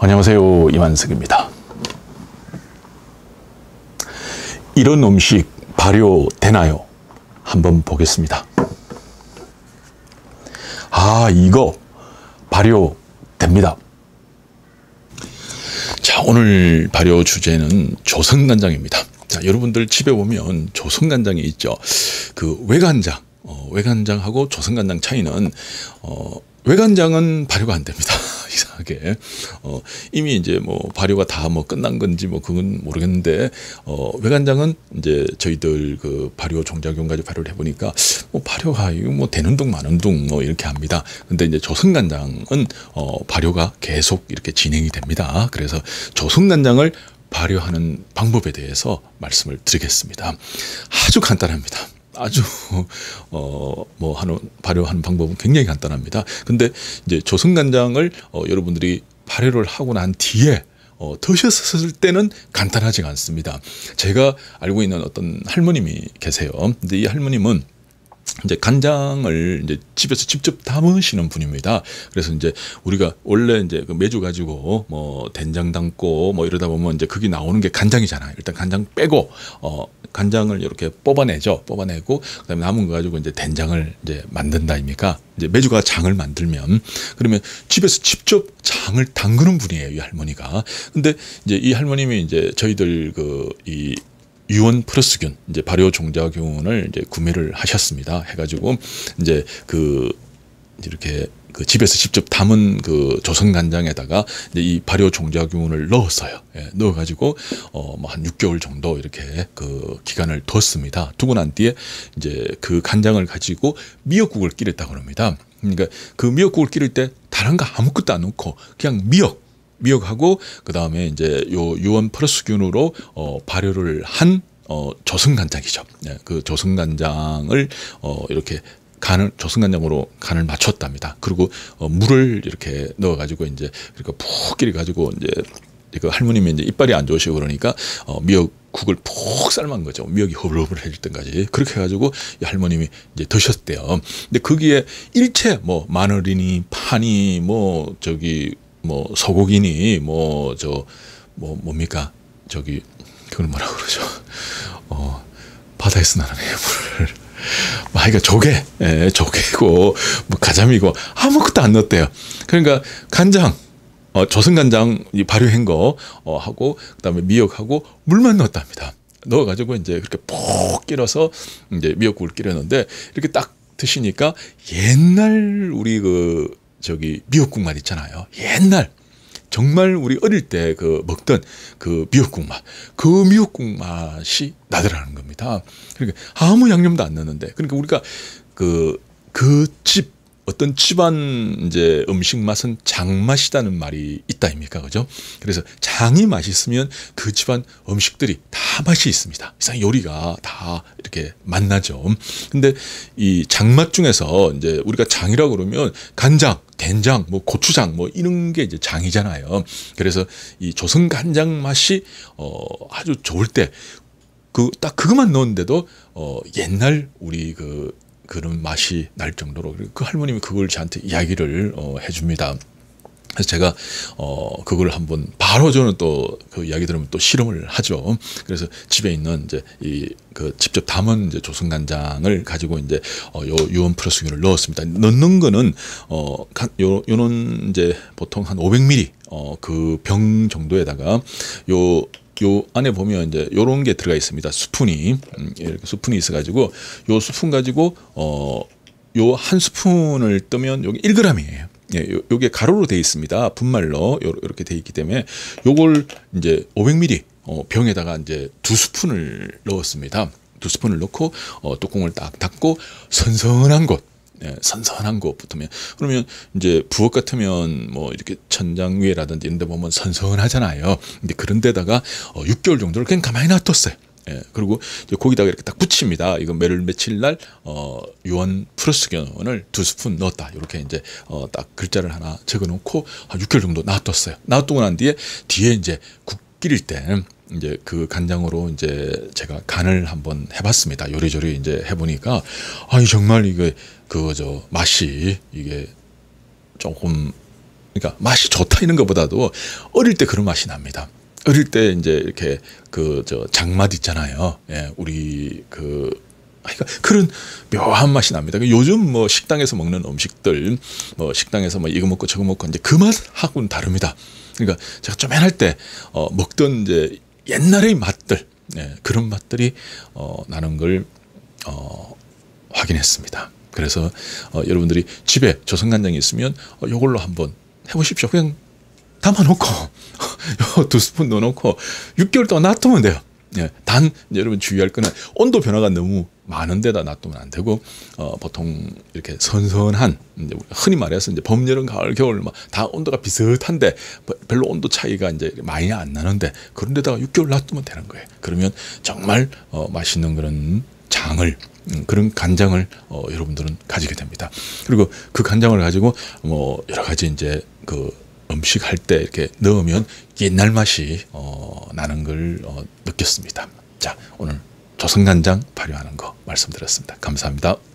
안녕하세요, 이만석입니다. 이런 음식 발효되나요? 한번 보겠습니다. 이거 발효됩니다. 자, 오늘 발효 주제는 조선간장입니다. 자, 여러분들 집에 보면 조선간장이 있죠. 그 외간장, 외간장하고 조선간장 차이는 외간장은 발효가 안 됩니다. 이상하게 이미 이제 뭐 발효가 다 뭐 끝난 건지 뭐 그건 모르겠는데 외간장은 이제 저희들 그 발효 종자균 가지고 발효를 해보니까 뭐 발효가 이거 뭐 되는 둥 마는 둥 뭐 이렇게 합니다. 근데 이제 조선간장은 발효가 계속 이렇게 진행이 됩니다. 그래서 조선간장을 발효하는 방법에 대해서 말씀을 드리겠습니다. 아주 간단합니다. 아주 발효하는 방법은 굉장히 간단합니다. 근데 이제 조선간장을 여러분들이 발효를 하고 난 뒤에 드셨을 때는 간단하지가 않습니다. 제가 알고 있는 어떤 할머님이 계세요. 근데 이 할머님은 이제 간장을 이제 집에서 직접 담으시는 분입니다. 그래서 이제 우리가 원래 이제 그 메주 가지고 뭐 된장 담고 뭐 이러다 보면 이제 그게 나오는 게 간장이잖아요. 일단 간장 빼고 간장을 이렇게 뽑아내죠. 뽑아내고 그다음에 남은 거 가지고 이제 된장을 이제 만든다 아닙니까? 이제 메주가 장을 만들면 그러면 집에서 직접 장을 담그는 분이에요, 이 할머니가. 근데 이제 이 할머님이 이제 저희들 이 유원 플러스균, 이제 발효 종자균을 이제 구매를 하셨습니다. 해가지고 이제 이렇게 집에서 직접 담은 그 조선간장에다가 이제 이 발효 종자균을 넣었어요. 예, 넣어가지고 뭐 한 6개월 정도 이렇게 그 기간을 뒀습니다. 두고 난 뒤에 이제 그 간장을 가지고 미역국을 끓였다고 합니다. 그러니까 그 미역국을 끓일 때 다른 거 아무것도 안 넣고 그냥 미역하고 그 다음에 이제 요 유원 플러스균으로 발효를 한 조선간장이죠. 네, 그 조선간장을 이렇게 조선간장으로 간을 맞췄답니다. 그리고 물을 이렇게 넣어가지고 이제 그러니까 푹 끓여가지고 이제 그 할머님이 이제 이빨이 안 좋으시고 그러니까 미역국을 푹 삶은 거죠. 미역이 허블허블해질 때까지 그렇게 해가지고 이 할머님이 이제 드셨대요. 근데 거기에 일체 뭐 마늘이니 파니 뭐 소고기니 뭡니까 그걸 뭐라고 그러죠? 바다에서 나는 해물. 그러니까 조개고 뭐 가자미고 아무것도 안 넣었대요. 그러니까 간장, 조선간장 발효한 거 하고 그다음에 미역하고 물만 넣었답니다. 넣어가지고 이제 그렇게 푹 끓여서 이제 미역국을 끓였는데 이렇게 딱 드시니까 옛날 우리 미역국 맛 있잖아요. 옛날 정말 우리 어릴 때 먹던 그 미역국 맛, 그 미역국 맛이 나더라는 겁니다. 그러니까 아무 양념도 안 넣는데, 그러니까 우리가 어떤 집안 이제 음식 맛은 장맛이라는 말이 있다 아닙니까, 그죠? 그래서 장이 맛있으면 그 집안 음식들이 다 맛이 있습니다. 이상 요리가 다 이렇게 맛나죠. 근데 이 장맛 중에서 이제 우리가 장이라고 그러면 간장, 된장, 뭐 고추장, 뭐 이런 게 이제 장이잖아요. 그래서 이 조선간장 맛이 아주 좋을 때 딱 그것만 넣었는데도 옛날 우리 그런 맛이 날 정도로 그 할머님이 그걸 저한테 이야기를 해줍니다. 그래서 제가 그걸 한번 바로 저는 또 그 이야기 들으면 또 실험을 하죠. 그래서 집에 있는 이제 직접 담은 이제 조선간장을 가지고 이제 요 유원 플러스균을 넣었습니다. 넣는 거는 요는 이제 보통 한 500ml 그 병 정도에다가 요 안에 보면 이제 요런 게 들어가 있습니다. 스푼이 이렇게 스푼이 있어가지고 요 스푼 가지고 요 한 스푼을 뜨면 여기 1g이에요. 예, 요게 가로로 되어 있습니다. 분말로 이렇게 되어 있기 때문에 요걸 이제 500ml 병에다가 이제 2스푼을 넣었습니다. 2스푼을 넣고 뚜껑을 딱 닫고 선선한 곳 붙으면 그러면 이제 부엌 같으면 뭐 이렇게 천장 위에라든지 이런 데 보면 선선하잖아요. 근데 그런 데다가 6개월 정도를 그냥 가만히 놔뒀어요. 예, 그리고 이제 거기다가 이렇게 딱 붙입니다. 이거 며칠 날 유원 플러스균을 2스푼 넣었다. 이렇게 이제 딱 글자를 하나 적어놓고 한 6개월 정도 놔뒀어요. 놔두고 난 뒤에 이제 국 끓일 때 이제 그 간장으로 이제 제가 간을 한번 해봤습니다. 요리조리 이제 해보니까 정말 이게 맛이 이게 조금 그러니까 맛이 좋다 이런 것보다도 어릴 때 그런 맛이 납니다. 어릴 때 이제 이렇게 그 저 장맛 있잖아요. 예, 우리 그러니까 그런 묘한 맛이 납니다. 요즘 뭐 식당에서 먹는 음식들, 뭐 식당에서 뭐 이거 먹고 저거 먹고 이제 그 맛하고는 다릅니다. 그러니까 제가 좀 맨할 때 먹던 이제 옛날의 맛들, 예, 그런 맛들이 나는 걸 확인했습니다. 그래서 여러분들이 집에 조선간장이 있으면 이걸로 한번 해보십시오. 그냥 담아놓고 2스푼 넣어놓고 6개월 동안 놔두면 돼요. 예, 단 여러분 주의할 거는 온도 변화가 너무 많은 데다 놔두면 안 되고 보통 이렇게 선선한 이제 흔히 말해서 이제 봄, 여름, 가을, 겨울 다 온도가 비슷한데 별로 온도 차이가 이제 많이 안 나는데 그런 데다가 6개월 놔두면 되는 거예요. 그러면 정말 맛있는 그런 장을 그런 간장을 여러분들은 가지게 됩니다. 그리고 그 간장을 가지고 뭐 여러 가지 이제 그 음식 할 때 이렇게 넣으면 옛날 맛이 나는 걸 느꼈습니다. 자, 오늘 조선간장 발효하는 거 말씀드렸습니다. 감사합니다.